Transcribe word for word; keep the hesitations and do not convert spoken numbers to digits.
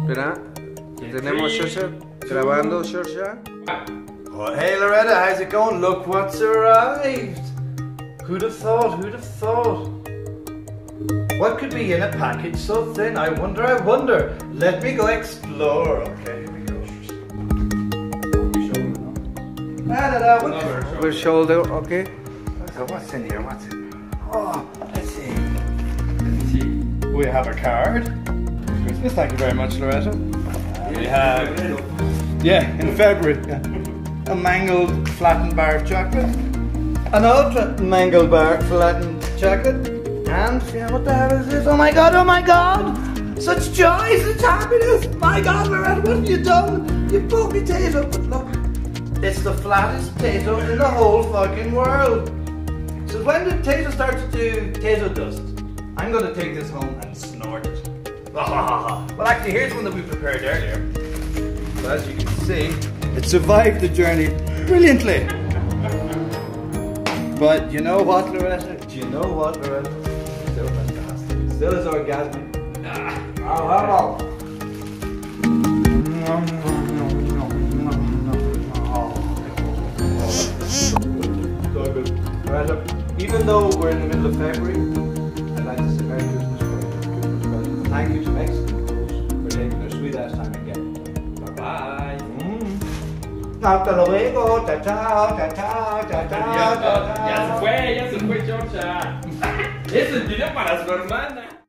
Espera, tenemos Shosha grabando, Shosha. Oh, hey Loretta, how's it going? Look what's arrived. Who'd have thought? Who'd have thought? What could be in a package so thin? I wonder, I wonder. Let me go explore. Okay, here we go. Da, da, da. What? Over shoulder, okay. So what's in here? What's in here? Oh, let's see. Let's see. We have a card. Christmas. Thank you very much, Loretta. We have, yeah, in February, yeah. A mangled flattened bar of chocolate. An ultra mangled bar flattened chocolate. And yeah, what the hell is this? Oh my god, oh my god! Such joy, such happiness! My god, Loretta, what have you done? You bought me Tazo, but look, it's the flattest Tazo in the whole fucking world. So when did Tazo start to do Tazo dust? I'm gonna take this home and snort it. Well, actually, here's one that we prepared earlier. So as you can see, it survived the journey brilliantly. But you know what, Loretta? Do you know what, Loretta? Still fantastic. Still is orgasmic. Ah, oh, hello. So good. Loretta, even though we're in the middle of February, I'd like to say Merry Christmas for Christmas present. Thank you to Mexican Coast for taking their sweet ass time again. Bye bye. Mm. Hasta luego. Chao, chao, chao, chao, chao, chao. Ya se fue, ya se fue, Georgia. Ese es el video para su hermana.